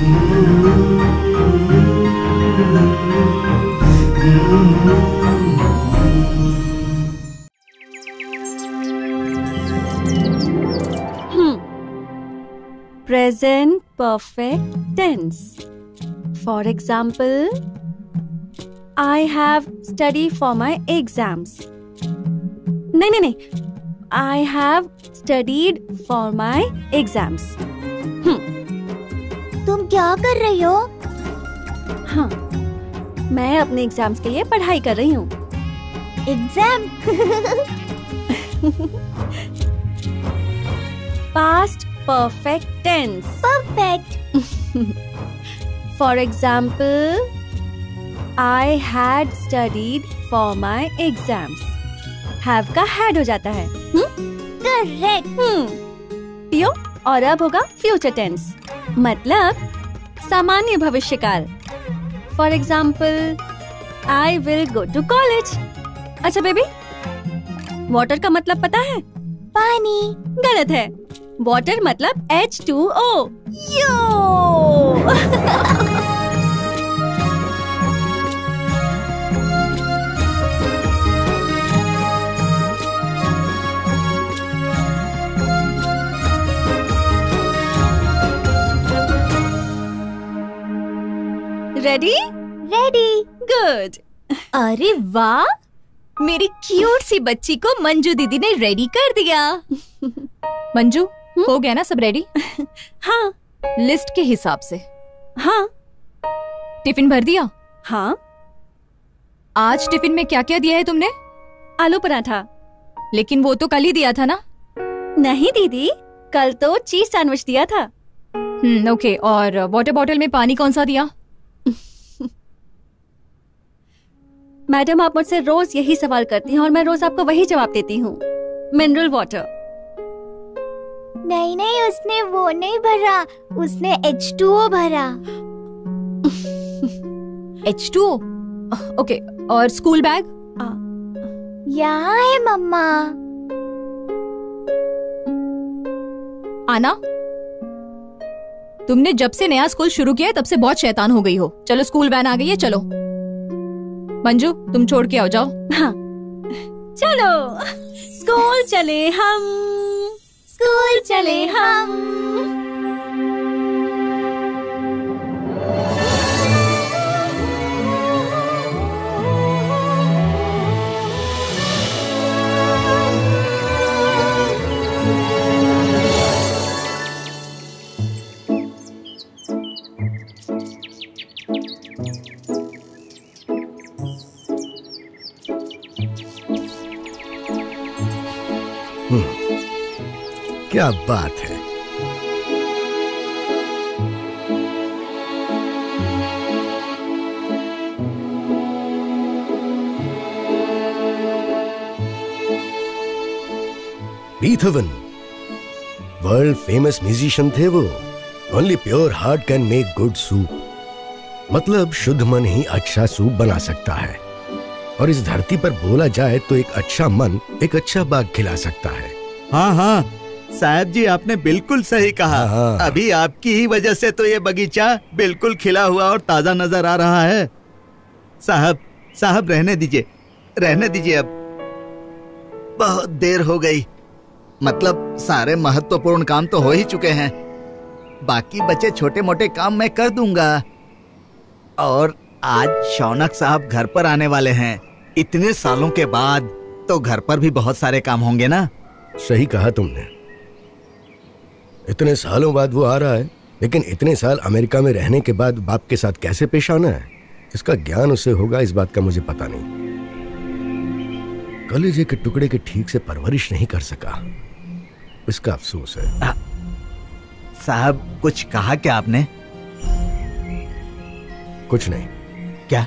Present perfect tense. For example, I have studied for my exams. नहीं, I have studied for my exams. तुम क्या कर रही हो? हाँ, मैं अपने एग्जाम्स के लिए पढ़ाई कर रही हूँ। Exam? Past perfect tense. Perfect. For example, I had studied for my exams. Have का had हो जाता है। Correct. पियो और अब होगा future tense. मतलब सामान्य भविष्य काल। For example, I will go to college. अच्छा बेबी, water का मतलब पता है? पानी। गलत है। वाटर मतलब H2O। यो। रेडी? रेडी। गुड। अरे वाह, मेरी क्यूट सी बच्ची को मंजू दीदी ने रेडी कर दिया। मंजू, हो गया ना सब रेडी? हाँ। लिस्ट के हिसाब से? हाँ। टिफिन भर दिया? हाँ। आज टिफिन में क्या क्या दिया है तुमने? आलू पराठा। लेकिन वो तो कल ही दिया था ना? नहीं दीदी, कल तो चीज सैंडविच दिया था। ओके। और वाटर बॉटल में पानी कौन सा दिया? मैडम, आप मुझसे रोज यही सवाल करती हैं और मैं रोज आपको वही जवाब देती हूँ। Mineral water. नहीं, उसने वो नहीं भरा, उसने H2O भरा। H2O? ओके। और स्कूल बैग? यहाँ है मम्मा। आना, तुमने जब से नया स्कूल शुरू किया है तब से बहुत शैतान हो गई हो। चलो, स्कूल वैन आ गई है, चलो। मंजू, तुम छोड़ के आओ, जाओ। हाँ। चलो, स्कूल चले हम, स्कूल चले हम। क्या बात है। बीथोवन वर्ल्ड फेमस म्यूजिशियन थे वो। Only pure heart can make good soup. मतलब शुद्ध मन ही अच्छा सूप बना सकता है। और इस धरती पर बोला जाए तो एक अच्छा मन एक अच्छा बाग खिला सकता है। हाँ, साहब जी, आपने बिल्कुल सही कहा। हाँ। अभी आपकी ही वजह से तो ये बगीचा बिल्कुल खिला हुआ और ताजा नजर आ रहा है। साहब रहने दीजिए अब। बहुत देर हो गई। मतलब सारे महत्वपूर्ण काम तो हो ही चुके हैं। बाकी बचे छोटे मोटे काम मैं कर दूंगा। और आज शौनक साहब घर पर आने वाले हैं। इतने सालों के बाद तो घर पर भी बहुत सारे काम होंगे ना। सही कहा तुमने। इतने सालों बाद वो आ रहा है, लेकिन इतने साल अमेरिका में रहने के बाद बाप के साथ कैसे पेश आना है, इसका ज्ञान उसे होगा, इस बात का मुझे पता नहीं। कलेजे के टुकड़े की ठीक से परवरिश नहीं कर सका, इसका अफसोस है। साहब, कुछ कहा क्या आपने? कुछ नहीं। क्या?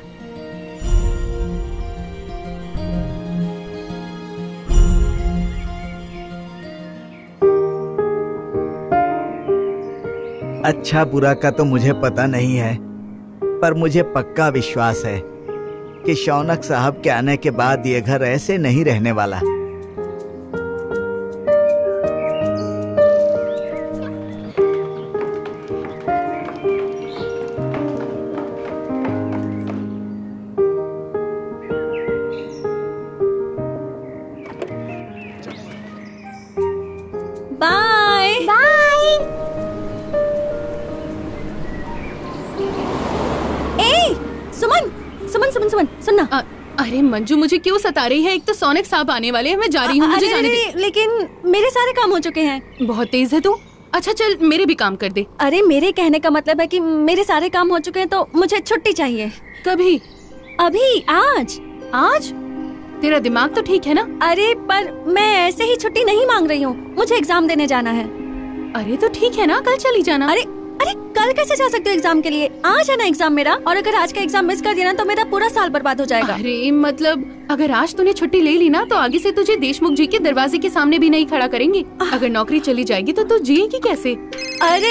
अच्छा बुरा का तो मुझे पता नहीं है, पर मुझे पक्का विश्वास है कि शौनक साहब के आने के बाद ये घर ऐसे नहीं रहने वाला। सुमन सुमन सुमन सुमन सुनना। अरे मंजू, मुझे क्यों सता रही है? एक तो सोनिक साहब आने वाले हैं, मैं जा रही हूँ, मुझे जाने दे। लेकिन मेरे सारे काम हो चुके हैं। बहुत तेज है तू। अच्छा चल, मेरे भी काम कर दे। अरे मेरे कहने का मतलब है कि मेरे सारे काम हो चुके हैं तो मुझे छुट्टी चाहिए। कभी? अभी, आज। आज? तेरा दिमाग तो ठीक है ना? अरे पर मैं ऐसे ही छुट्टी नहीं मांग रही हूँ, मुझे एग्जाम देने जाना है। अरे तो ठीक है ना, कल चली जाना। अरे अरे कल कैसे जा सकते हो एग्जाम के लिए? आज है ना एग्जाम मेरा, और अगर आज का एग्जाम मिस कर दिया ना तो मेरा पूरा साल बर्बाद हो जाएगा। अरे मतलब अगर आज तूने छुट्टी ले ली ना तो आगे से तुझे देशमुख जी के दरवाजे के सामने भी नहीं खड़ा करेंगे। अगर नौकरी चली जाएगी तो तू जिएगी कैसे? अरे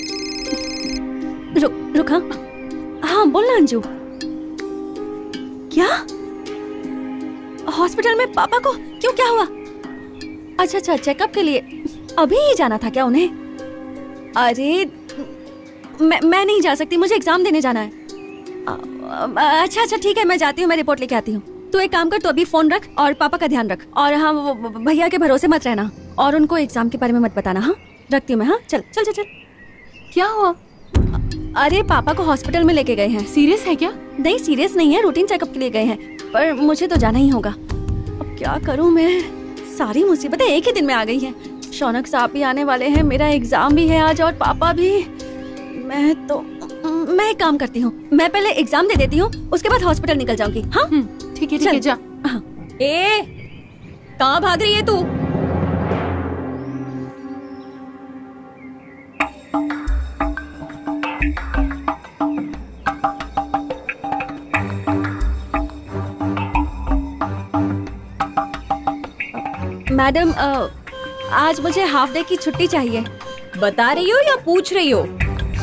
रुक हाँ बोलना अंजू। क्या हॉस्पिटल में पापा को क्यों, क्या हुआ? अच्छा चेकअप के लिए अभी ही जाना था क्या उन्हें? अरे मैं नहीं जा सकती, मुझे एग्जाम देने जाना है। अच्छा ठीक है, मैं जाती हूँ, मैं रिपोर्ट लेके आती हूँ। तू एक काम कर, तू अभी फोन रख और पापा का ध्यान रख। और हाँ, वो भैया के भरोसे मत रहना और उनको एग्जाम के बारे में मत बताना। हाँ रखती हूँ मैं। हाँ चल चल चल चल। क्या हुआ? अरे पापा को हॉस्पिटल में लेके गए हैं। सीरियस है क्या? नहीं सीरियस नहीं है, रूटीन चेकअप के लिए गए हैं, पर मुझे तो जाना ही होगा। अब क्या करूँ मैं, सारी मुसीबतें एक ही दिन में आ गई हैं। शौनक साहब भी आने वाले हैं, मेरा एग्जाम भी है आज और पापा भी। मैं एक काम करती हूँ, मैं पहले एग्जाम दे देती हूँ, उसके बाद हॉस्पिटल निकल जाऊंगी। हाँ ठीक है जा। हाँ। कहाँ भाग रही है तू? मैडम आज मुझे हाफ डे की छुट्टी चाहिए। बता रही हो या पूछ रही हो?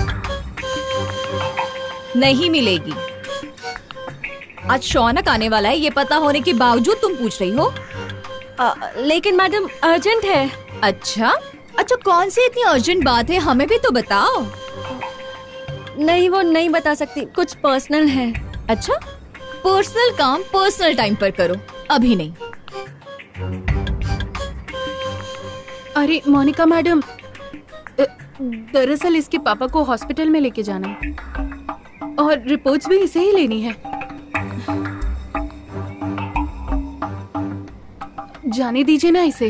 नहीं मिलेगी। आज शौनक आने वाला है, ये पता होने के बावजूद तुम पूछ रही हो? लेकिन मैडम अर्जेंट है। अच्छा कौन सी इतनी अर्जेंट बात है, हमें भी तो बताओ। नहीं वो नहीं बता सकती, कुछ पर्सनल है। अच्छा पर्सनल काम पर्सनल टाइम पर करो, अभी नहीं। अरे मोनिका मैडम, दरअसल इसके पापा को हॉस्पिटल में लेके जाना है और रिपोर्ट्स भी इसे ही लेनी है। जाने दीजिए ना इसे।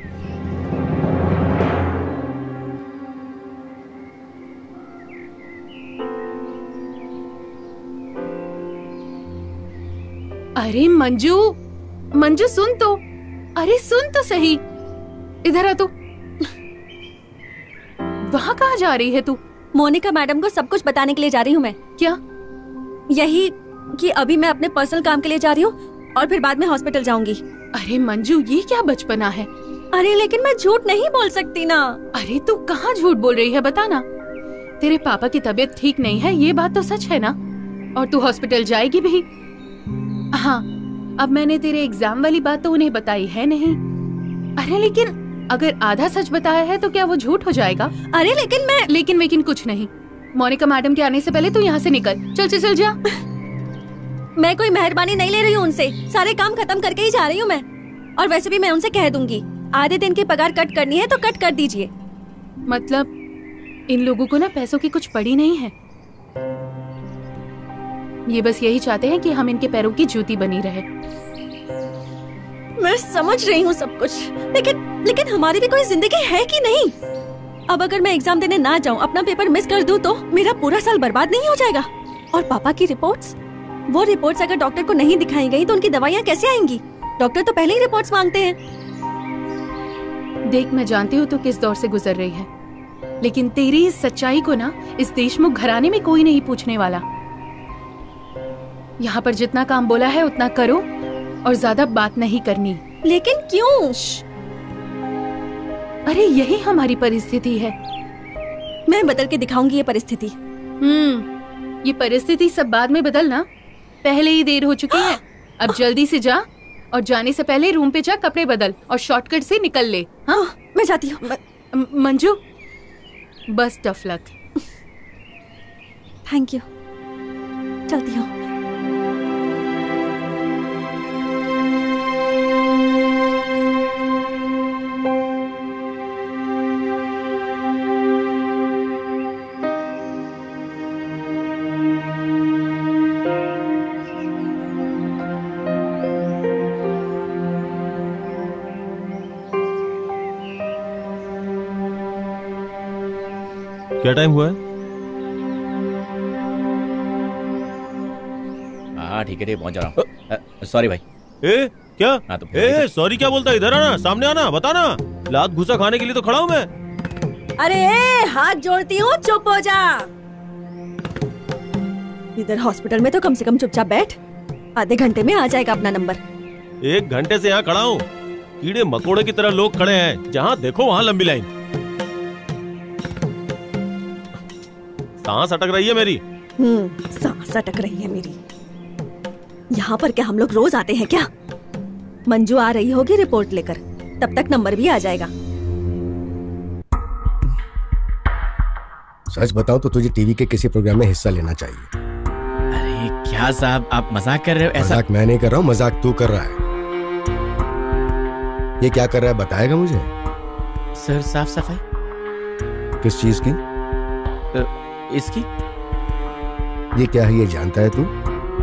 अरे मंजू सुन तो, अरे सुन तो सही, इधर आ तू। वहाँ कहाँ जा रही है तू? मोनिका मैडम को सब कुछ बताने के लिए जा रही हूँ मैं। क्या? यही कि अभी मैं अपने पर्सनल काम के लिए जा रही हूँ और फिर बाद में हॉस्पिटल जाऊंगी। अरे मंजू, ये क्या बचपना है? अरे लेकिन मैं झूठ नहीं बोल सकती ना। अरे तू कहाँ झूठ बोल रही है, बता ना। तेरे पापा की तबीयत ठीक नहीं है, ये बात तो सच है ना? और तू हॉस्पिटल जाएगी भी। हाँ, अब मैंने तेरे एग्जाम वाली बात तो उन्हें बताई है नहीं। अरे लेकिन अगर आधा सच बताया है तो क्या वो झूठ हो जाएगा? अरे लेकिन कुछ नहीं। मोनिका मैडम के आने से पहले तू यहाँ से निकल। चल जा। मैं कोई मेहरबानी नहीं ले रही हूँ उनसे, सारे काम खत्म करके ही जा रही हूँ मैं। और वैसे भी मैं उनसे कह दूंगी, आधे दिन की पगार कट करनी है तो कट कर दीजिए। मतलब इन लोगों को ना पैसों की कुछ पड़ी नहीं है। ये बस यही चाहते हैं कि हम इनके पैरों की जूती बनी रहे। मैं समझ रही हूँ सब कुछ, लेकिन हमारी भी कोई जिंदगी है कि नहीं? अब अगर मैं एग्जाम देने ना जाऊँ, अपना पेपर मिस कर दूँ तो मेरा पूरा साल बर्बाद नहीं हो जाएगा? और पापा की रिपोर्ट्स, वो रिपोर्ट्स अगर डॉक्टर को नहीं दिखाई गई तो उनकी दवाइयाँ कैसे आएंगी? डॉक्टर तो पहले ही रिपोर्ट्स मांगते हैं। देख, मैं जानती हूँ तू किस दौर से गुजर रही है, लेकिन तेरी इस सच्चाई को ना इस देशमुख घराने में कोई नहीं पूछने वाला। यहाँ पर जितना काम बोला है उतना करो और ज्यादा बात नहीं करनी। लेकिन क्यों? अरे यही हमारी परिस्थिति है। मैं बदल के दिखाऊंगी ये परिस्थिति। ये परिस्थिति सब बाद में बदलना, पहले ही देर हो चुकी है। अब जल्दी से जा और जाने से पहले रूम पे जा, कपड़े बदल और शॉर्टकट से निकल ले। हाँ मैं जाती हूँ। मंजू, बस टफ लक। थैंक यू, चलती हूँ। क्या टाइम हुआ है? हाँ ठीक है, पहुंच रहा हूँ। सॉरी भाई। ए क्या? हाँ तो ए सॉरी क्या बोलता है? इधर आना, सामने आना, बताना। लात घुसा खाने के लिए तो खड़ा हूँ मैं। अरे हाथ जोड़ती हूँ, चुप हो जा। इधर हॉस्पिटल में तो कम से कम चुपचाप बैठ, आधे घंटे में आ जाएगा अपना नंबर। 1 घंटे से यहाँ खड़ा हूँ, कीड़े मकोड़े की तरह लोग खड़े हैं, जहाँ देखो वहाँ लंबी लाइन। सांस अटक रही है मेरी। सांस अटक रही है मेरी। यहाँ पर क्या हम लोग रोज आते हैं क्या? मंजू आ रही होगी रिपोर्ट लेकर, तब तक नंबर भी आ जाएगा। सच बताओ तो तुझे टीवी के किसी प्रोग्राम में हिस्सा लेना चाहिए। अरे क्या साहब, आप मजाक कर रहे हो? ऐसा मजाक मैं नहीं कर रहा हूँ, मजाक तू कर रहा है। ये क्या कर रहा है बताएगा मुझे? सर साफ सफाई। किस चीज की? इसकी। ये क्या है, ये जानता है तू?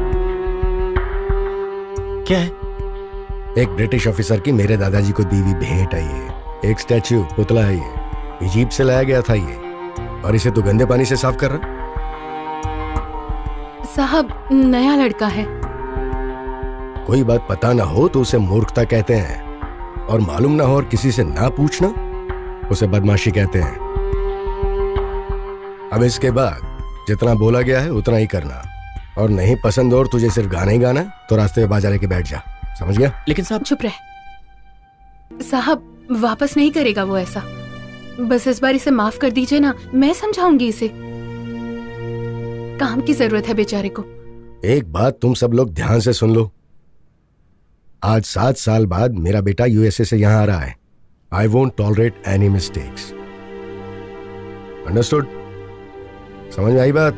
क्या है? एक ब्रिटिश ऑफिसर की मेरे दादाजी को दी हुई भेंट है ये। एक स्टैच्यू, पुतला है ये। इजिप्ट से लाया गया था ये, और इसे तू गंदे पानी से साफ कर रहा? साहब नया लड़का है। कोई बात पता ना हो तो उसे मूर्खता कहते हैं, और मालूम ना हो और किसी से ना पूछना उसे बदमाशी कहते हैं। अब इसके बाद जितना बोला गया है उतना ही करना, और नहीं पसंद और तुझे सिर्फ गाना ही गाना तो रास्ते में बाजार लेके बैठ जा, समझ गया? लेकिन साहब। चुप रहे साहब, वापस नहीं करेगा वो ऐसा। बस इस बार इसे माफ कर दीजिए ना, मैं समझाऊंगी इसे। काम की जरूरत है बेचारे को। एक बात तुम सब लोग ध्यान से सुन लो, आज 7 साल बाद मेरा बेटा यूएसए से यहां आ रहा है। I won't tolerate any mistakes. Understood? समझ में आई बात?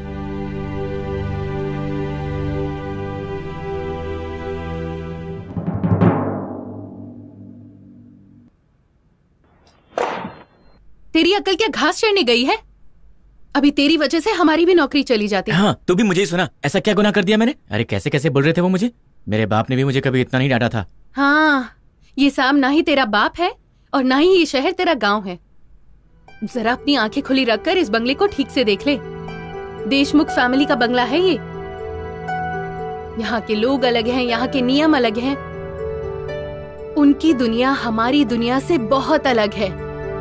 तेरी अकल क्या घास चढ़ने गई है? अभी तेरी वजह से हमारी भी नौकरी चली जाती है। हाँ, तू भी मुझे ही सुना। ऐसा क्या गुनाह कर दिया मैंने? अरे कैसे कैसे बोल रहे थे वो मुझे। मेरे बाप ने भी मुझे कभी इतना नहीं डांटा था। हाँ, ये साहब ना ही तेरा बाप है और ना ही ये शहर तेरा गांव है। जरा अपनी आंखें खुली रखकर इस बंगले को ठीक से देख ले। देशमुख फैमिली का बंगला है ये। यहाँ के लोग अलग हैं, यहाँ के नियम अलग हैं। उनकी दुनिया हमारी दुनिया से बहुत अलग है।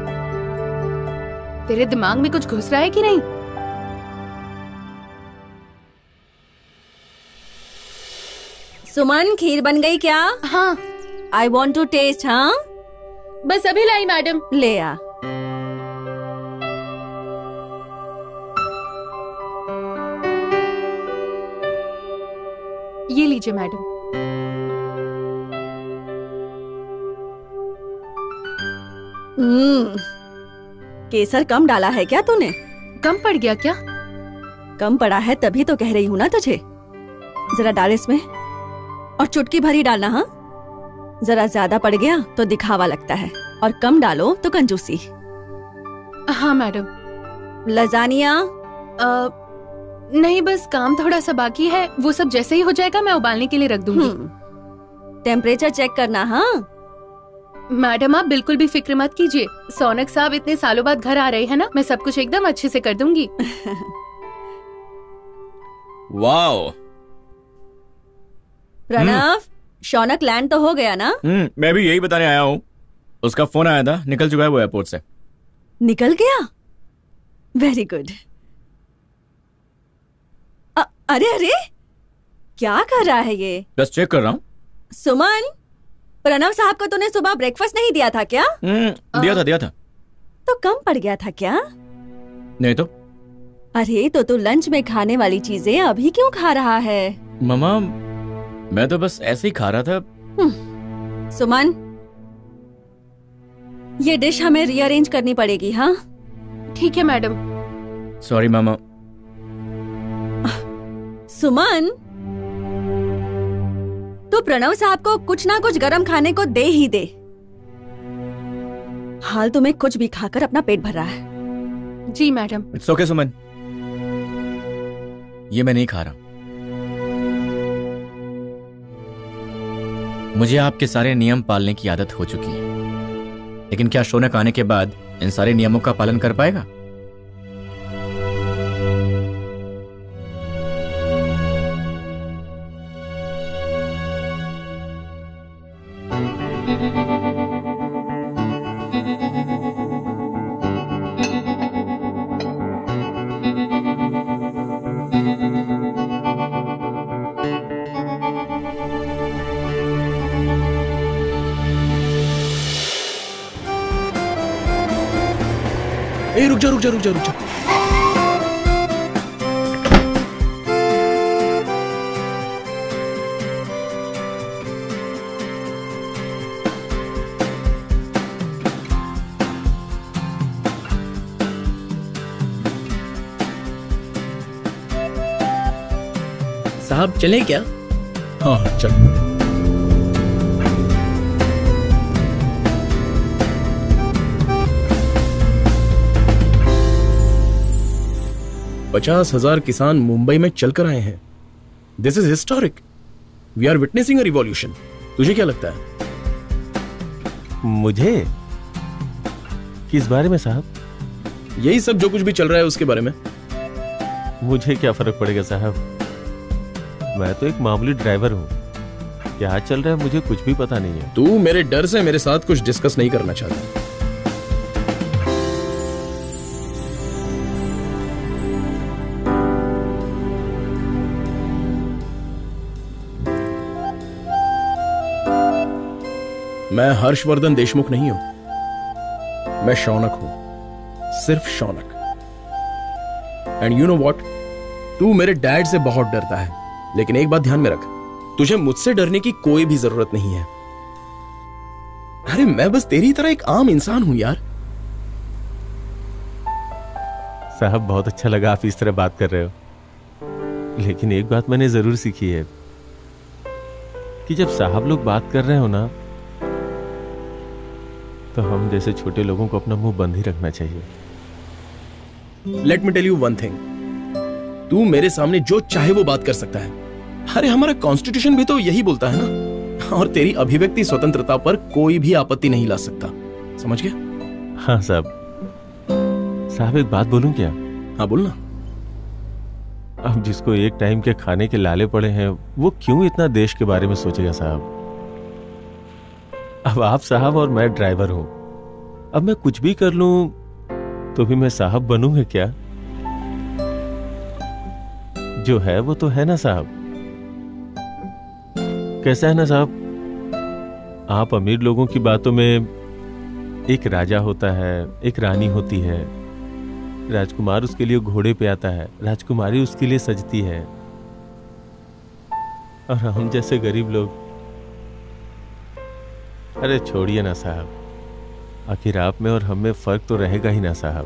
तेरे दिमाग में कुछ घुस रहा है कि नहीं? सुमन, खीर बन गई क्या? हाँ। I want to taste. हाँ बस अभी लाई मैडम। ले आ। ये लीजिए मैडम। केसर कम डाला है क्या तूने? कम पड़ गया क्या? कम पड़ा है तभी तो कह रही हूँ ना तुझे। जरा डाल इसमें, और चुटकी भरी डालना। हाँ, जरा ज्यादा पड़ गया तो दिखावा लगता है, और कम डालो तो कंजूसी। हाँ मैडम। लजानिया? नहीं, बस काम थोड़ा सा बाकी है। वो सब जैसे ही हो जाएगा मैं उबालने के लिए रख दूंगी। टेम्परेचर चेक करना। हाँ मैडम, आप बिल्कुल भी फिक्र मत कीजिए। सौनक साहब इतने सालों बाद घर आ रहे हैं ना, मैं सब कुछ एकदम अच्छे से कर दूंगी। वाओ। प्रणव, शौनक लैंड तो हो गया ना? मैं भी यही बताने आया हूँ। उसका फोन आया था, निकल चुका है वो एयरपोर्ट से। निकल गया? Very good. अरे अरे, क्या कर रहा है ये? बस चेक कर रहा हूँ। सुमन, प्रणव साहब को तूने सुबह ब्रेकफास्ट नहीं दिया था क्या? दिया था। तो कम पड़ गया था क्या? नहीं तो। अरे तो तू लंच में खाने वाली चीजें अभी क्यों खा रहा है? मम्मा, मैं तो बस ऐसे ही खा रहा था। सुमन, ये डिश हमें रीअरेंज करनी पड़ेगी। हाँ ठीक है मैडम। सॉरी मामा। सुमन, तो प्रणव साहब को कुछ ना कुछ गरम खाने को दे ही दे। हाल तुम्हें कुछ भी खाकर अपना पेट भर रहा है। जी मैडम। इट्स ओके सुमन, ये मैं नहीं खा रहा। मुझे आपके सारे नियम पालने की आदत हो चुकी है, लेकिन क्या शौनक आने के बाद इन सारे नियमों का पालन कर पाएगा? जा रुक जा रुक जा रुक जा। साहब चले क्या? हाँ चल। $50,000 किसान मुंबई में चलकर आए हैं। This is historic. We are witnessing a revolution. तुझे क्या लगता है? मुझे किस बारे में साहब? यही सब जो कुछ भी चल रहा है उसके बारे में। मुझे क्या फर्क पड़ेगा साहब, मैं तो एक मामूली ड्राइवर हूँ। क्या चल रहा है मुझे कुछ भी पता नहीं है। तू मेरे डर से मेरे साथ कुछ डिस्कस नहीं करना चाहता। मैं हर्षवर्धन देशमुख नहीं हूं, मैं शौनक हूं, सिर्फ Shaunak. And you know what, तू मेरे डैड से बहुत डरता है, लेकिन एक बात ध्यान में रख, तुझे मुझसे डरने की कोई भी जरूरत नहीं है। अरे मैं बस तेरी तरह एक आम इंसान हूं यार। साहब बहुत अच्छा लगा आप इस तरह बात कर रहे हो, लेकिन एक बात मैंने जरूर सीखी है कि जब साहब लोग बात कर रहे हो ना, तो हम जैसे छोटे लोगों को अपना मुंह बंद ही रखना चाहिए। Let me tell you one thing, तू मेरे सामने जो चाहे वो बात कर सकता है। अरे हमारा कॉन्स्टिट्यूशन भी तो यही बोलता है ना, और तेरी अभिव्यक्ति स्वतंत्रता पर कोई भी आपत्ति नहीं ला सकता, समझ गया? हाँ साहब। साहब एक बात बोलूं क्या? हाँ बोलना। अब जिसको एक टाइम के खाने के लाले पड़े हैं, वो क्यों इतना देश के बारे में सोचेगा साहब? अब आप साहब और मैं ड्राइवर हूं, अब मैं कुछ भी कर लूं तो भी मैं साहब बनूंगा क्या? जो है वो तो है ना साहब। कैसा है ना साहब, आप अमीर लोगों की बातों में एक राजा होता है, एक रानी होती है, राजकुमार उसके लिए घोड़े पे आता है, राजकुमारी उसके लिए सजती है, और हम जैसे गरीब लोग, अरे छोड़िए ना साहब, आखिर आप में और हम में फर्क तो रहेगा ही ना साहब।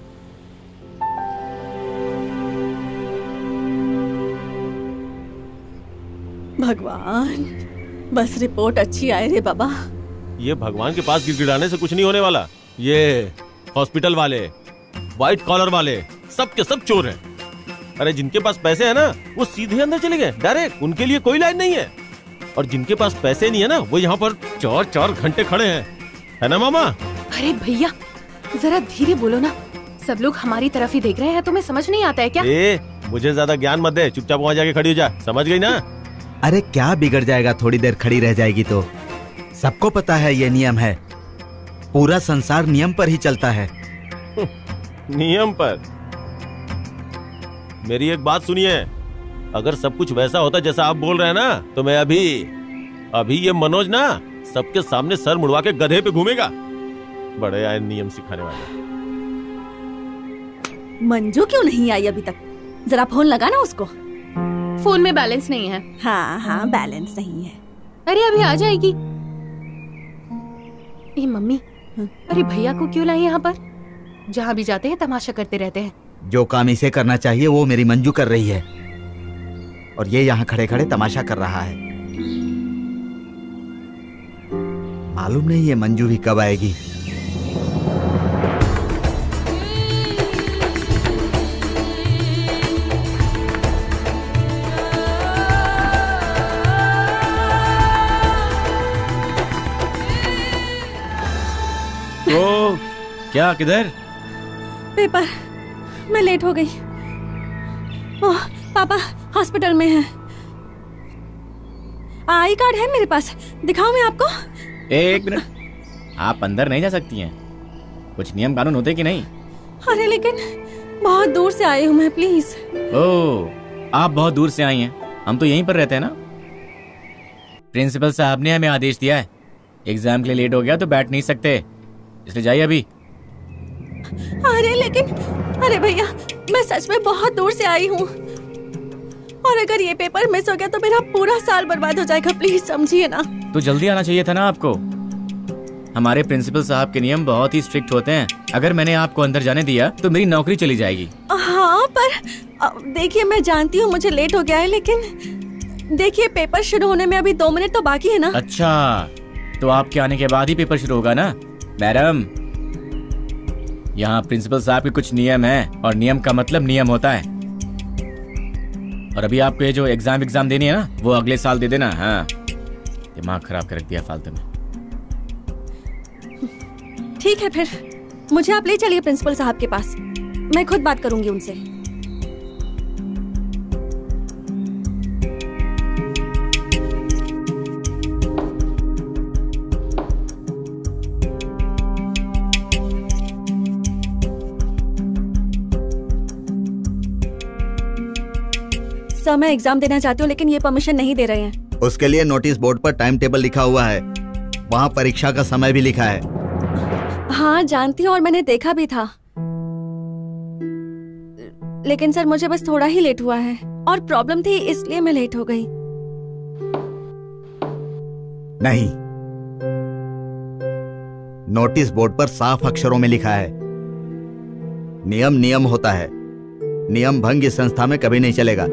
भगवान, बस रिपोर्ट अच्छी आए रे बाबा। ये भगवान के पास गिड़गिड़ाने से कुछ नहीं होने वाला। ये हॉस्पिटल वाले, व्हाइट कॉलर वाले, सब के सब चोर हैं। अरे जिनके पास पैसे है ना, वो सीधे अंदर चले गए डायरेक्ट, उनके लिए कोई लाइन नहीं है। और जिनके पास पैसे नहीं है ना, वो यहाँ पर 4-4 घंटे खड़े हैं, है ना मामा? अरे भैया जरा धीरे बोलो ना, सब लोग हमारी तरफ ही देख रहे हैं, तुम्हें समझ नहीं आता है क्या? मुझे ज्यादा ज्ञान मत दे, चुपचाप वहाँ जाके खड़ी हो जा, समझ गई ना? अरे क्या बिगड़ जाएगा, थोड़ी देर खड़ी रह जाएगी तो। सबको पता है ये नियम है, पूरा संसार नियम पर ही चलता है। नियम पर? मेरी एक बात सुनिए, अगर सब कुछ वैसा होता जैसा आप बोल रहे हैं ना, तो मैं अभी ये मनोज ना सबके सामने सर मुड़वा के गधे पे घूमेगा। बड़े आए नियम सिखाने वाले। मंजू क्यों नहीं आई अभी तक? जरा फोन लगा ना उसको। फोन में बैलेंस नहीं है। हाँ हाँ बैलेंस नहीं है। अरे अभी आ जाएगी। ए मम्मी, अरे भैया को क्यों लाई यहाँ पर? जहाँ भी जाते हैं तमाशा करते रहते हैं। जो काम इसे करना चाहिए वो मेरी मंजू कर रही है, और ये यहाँ खड़े खड़े तमाशा कर रहा है। मालूम नहीं ये मंजू भी कब आएगी। तो क्या, किधर? पेपर, मैं लेट हो गई। ओह पापा हॉस्पिटल में है। आई कार्ड है मेरे पास, दिखाऊं मैं आपको? एक मिनट, आप अंदर नहीं जा सकती हैं, कुछ नियम कानून होते कि नहीं? अरे लेकिन बहुत दूर से आई हूँ मैं, प्लीज। ओह, आप बहुत दूर से आई हैं, हम तो यहीं पर रहते हैं ना। प्रिंसिपल साहब ने हमें आदेश दिया है, एग्जाम के लिए लेट हो गया तो बैठ नहीं सकते, इसलिए जाइए अभी। अरे लेकिन, अरे भैया, मैं सच में बहुत दूर से आई हूँ, और अगर ये पेपर मिस हो गया तो मेरा पूरा साल बर्बाद हो जाएगा। प्लीज समझिए ना। तो जल्दी आना चाहिए था ना आपको। हमारे प्रिंसिपल साहब के नियम बहुत ही स्ट्रिक्ट होते हैं। अगर मैंने आपको अंदर जाने दिया तो मेरी नौकरी चली जाएगी। हाँ, पर देखिए, मैं जानती हूँ मुझे लेट हो गया है, लेकिन देखिए पेपर शुरू होने में अभी 2 मिनट तो बाकी है ना। अच्छा, तो आपके आने के बाद ही पेपर शुरू होगा ना। मैडम, यहाँ प्रिंसिपल साहब के कुछ नियम हैं, और नियम का मतलब नियम होता है। और अभी आपको ये जो एग्जाम देनी है ना, वो अगले साल दे देना। हाँ, दिमाग खराब कर दिया फालतू में। ठीक है, फिर मुझे आप ले चलिए प्रिंसिपल साहब के पास, मैं खुद बात करूंगी उनसे। सर, मैं एग्जाम देना चाहती हूँ, लेकिन ये परमिशन नहीं दे रहे हैं। उसके लिए नोटिस बोर्ड पर टाइम टेबल लिखा हुआ है, वहाँ परीक्षा का समय भी लिखा है। हाँ, जानती हूँ, और मैंने देखा भी था, लेकिन सर मुझे बस थोड़ा ही लेट हुआ है, और प्रॉब्लम थी इसलिए मैं लेट हो गई। नहीं, नोटिस बोर्ड पर साफ अक्षरों में लिखा है, नियम नियम होता है, नियम भंग इस संस्था में कभी नहीं चलेगा।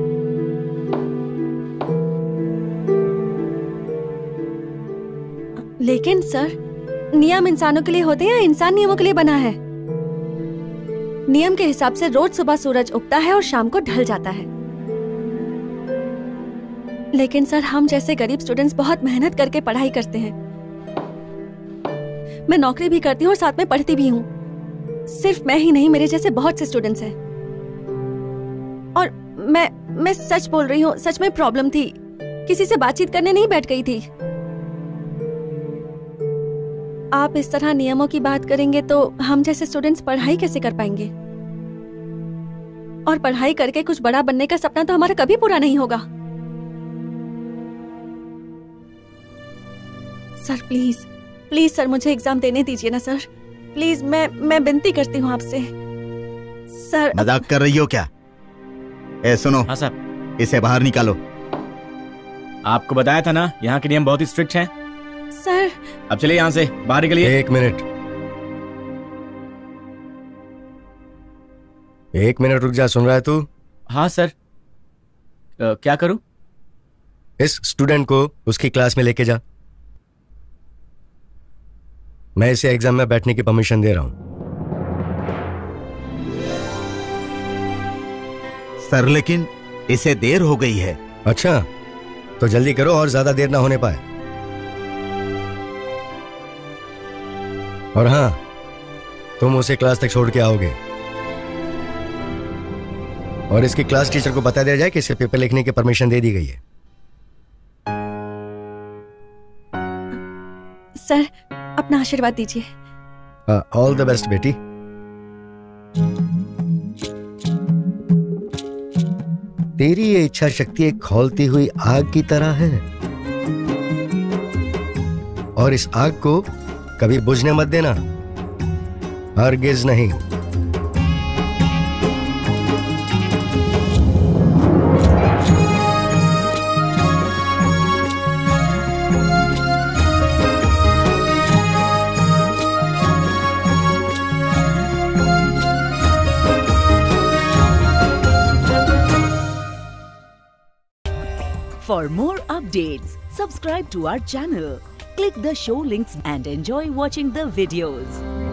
लेकिन सर, नियम इंसानों के लिए होते हैं या इंसान नियमों के लिए बना है? नियम के हिसाब से रोज सुबह सूरज उगता है और शाम को ढल जाता है। लेकिन सर, हम जैसे गरीब स्टूडेंट्स बहुत मेहनत करके पढ़ाई करते हैं। मैं नौकरी भी करती हूँ और साथ में पढ़ती भी हूँ। सिर्फ मैं ही नहीं, मेरे जैसे बहुत से स्टूडेंट्स हैं। और मैं सच बोल रही हूँ, सच में प्रॉब्लम थी, किसी से बातचीत करने नहीं बैठ गई थी। आप इस तरह नियमों की बात करेंगे तो हम जैसे स्टूडेंट्स पढ़ाई कैसे कर पाएंगे? और पढ़ाई करके कुछ बड़ा बनने का सपना तो हमारा कभी पूरा नहीं होगा। सर प्लीज, प्लीज सर, मुझे एग्जाम देने दीजिए ना सर, प्लीज। मैं विनती करती हूँ आपसे सर। मजाक कर रही हो क्या? ए सुनो। हाँ साहब। इसे बाहर निकालो। आपको बताया था ना, यहाँ के नियम बहुत ही स्ट्रिक्ट हैं। सर अब चलिए यहाँ से बाहर निकलिए। 1 मिनट, 1 मिनट रुक जा। सुन रहा है तू? हाँ सर। क्या करूं? इस स्टूडेंट को उसकी क्लास में लेके जा। मैं इसे एग्जाम में बैठने की परमिशन दे रहा हूं। सर लेकिन इसे देर हो गई है। अच्छा, तो जल्दी करो और ज्यादा देर ना होने पाए। और हाँ, तुम उसे क्लास तक छोड़ के आओगे, और इसकी क्लास टीचर को बता दिया जाए कि इसे पेपर लिखने की परमिशन दे दी गई है। सर, अपना आशीर्वाद दीजिए। ऑल द बेस्ट बेटी। तेरी ये इच्छा शक्ति एक खौलती हुई आग की तरह है, और इस आग को कभी बुझने मत देना, हरगिज नहीं। For more updates, subscribe to our channel, click the show links and enjoy watching the videos.